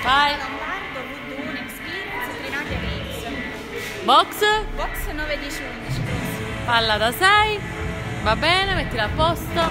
Vai. Lombardo, Voodoo, Experience, Trinate Reels. Box. Box 9, 10, 11. Palla da 6. Va bene, mettila a posto.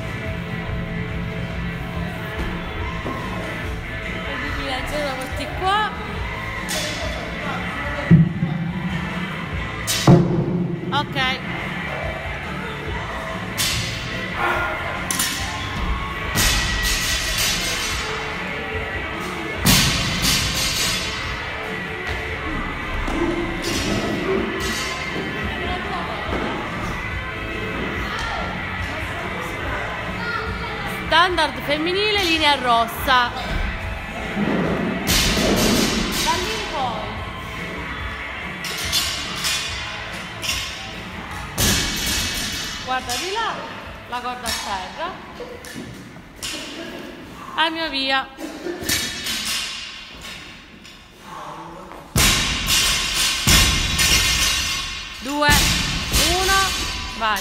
Vedi la giro, la porti qua. Ok. Standard femminile, linea rossa. Da lì in poi. Guarda di là, la corda a terra. Al mio via. 2, 1, vai.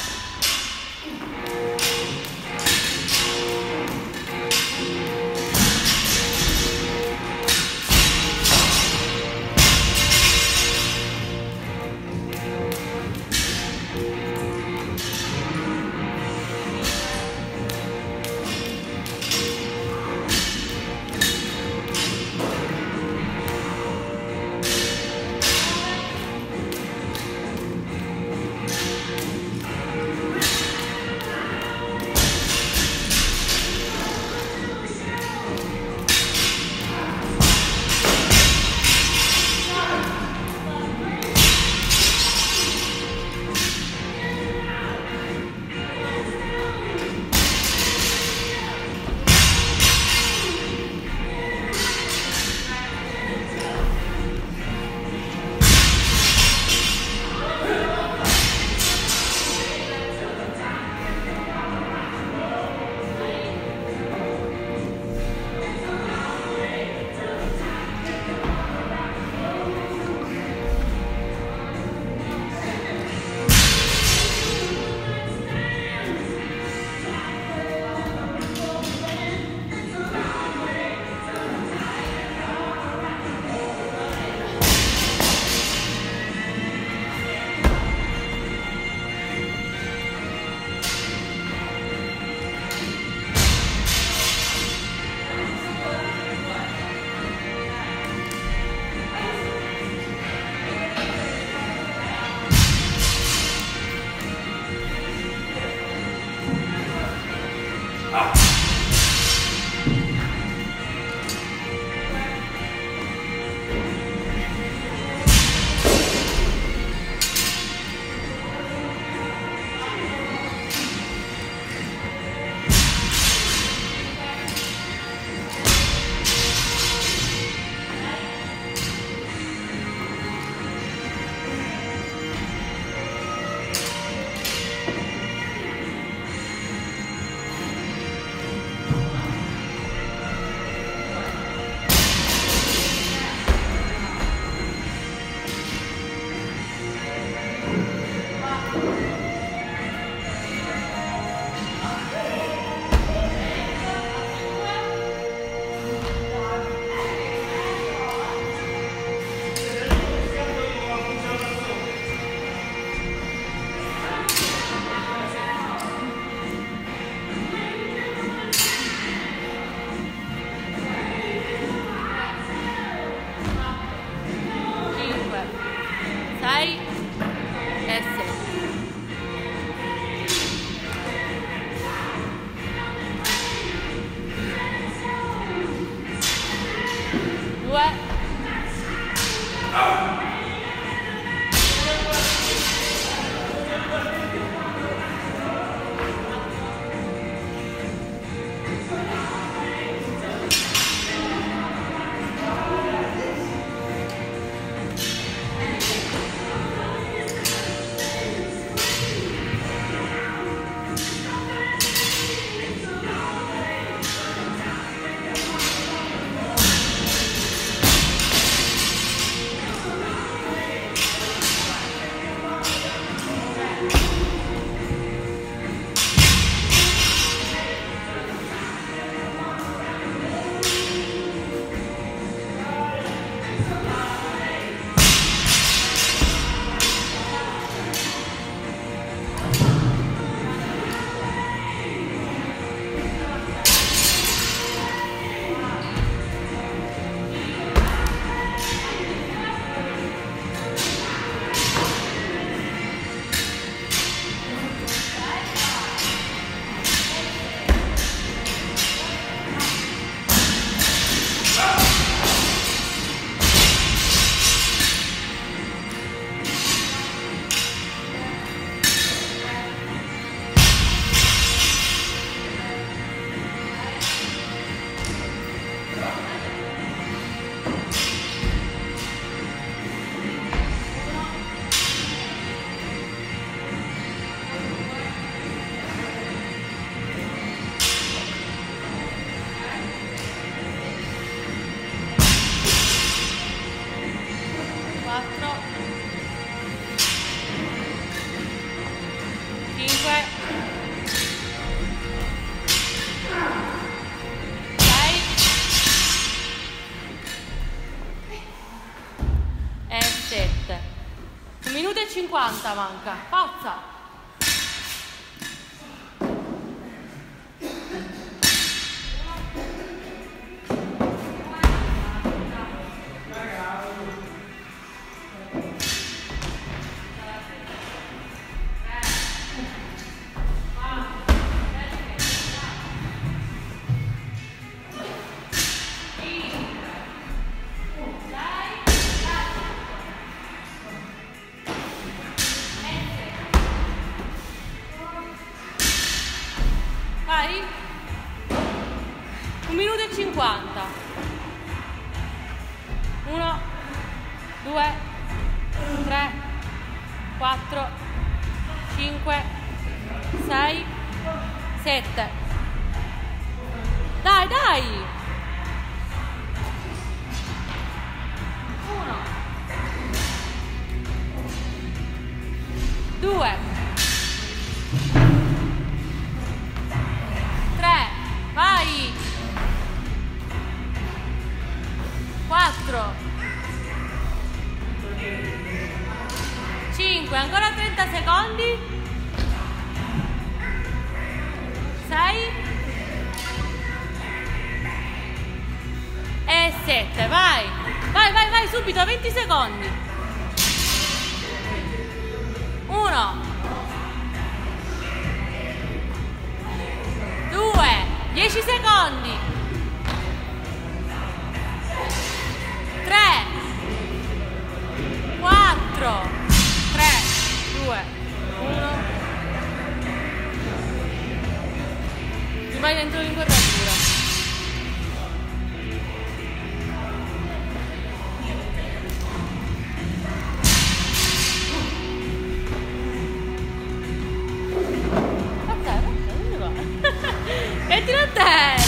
50 manca. Forza. Vai. 1 minuto e 50. 1, 2, 3, 4, 5, 6, 7. Dai, dai. 1, 2, 3, vai. 4, 5, ancora 30 secondi. 6 e 7, vai. Vai, vai, vai, subito, 20 secondi. 1, 2, 10 secondi. 3, 4, 3, 2, 1. Vai dentro l'inquadratura. Vabbè, dove va? Mettilo a terra.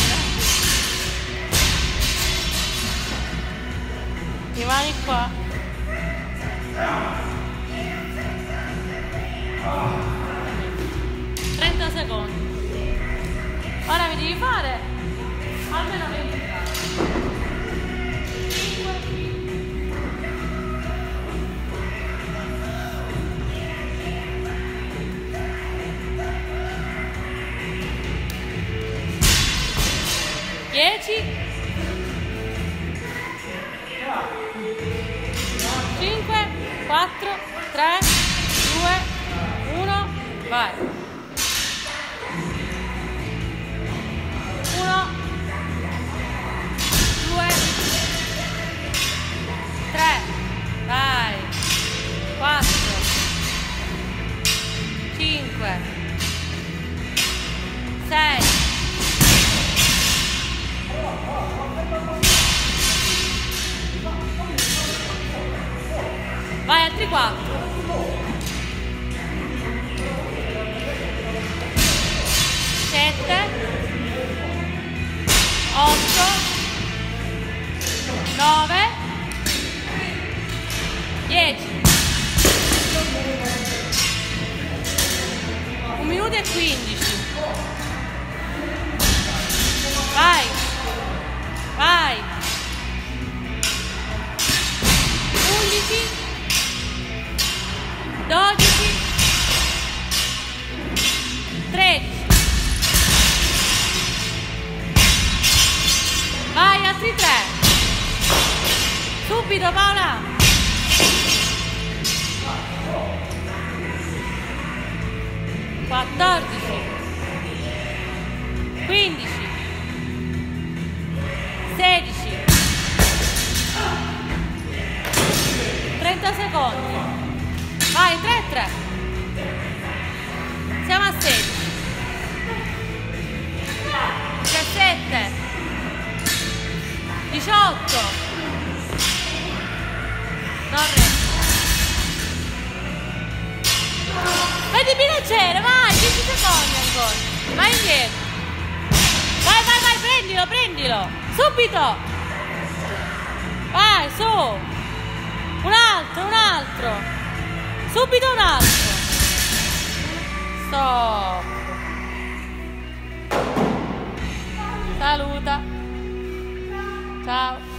Rimani qua. Secondi. Ora mi devi fare almeno 20 5, 10, 5, 4, 3, 2, 1, vai. 1, 2, 3, vai. 4, 5, 6, vai, altri 4, 7, 8, 9, 10. 1 minuto e 15. Vai, vai. 11, 12, 13. Vai, altri 3. Subito, Paola. 14, 15, 16, 30 secondi. Vai, 3, 3. Siamo a 16, 17, 18. Non resta. Vedi piacere, vai, 10 secondi ancora. Vai indietro. Vai, vai, vai, prendilo, prendilo. Subito. Vai, su. Un altro, un altro. Subito un altro. Stop. Saluta. Ciao.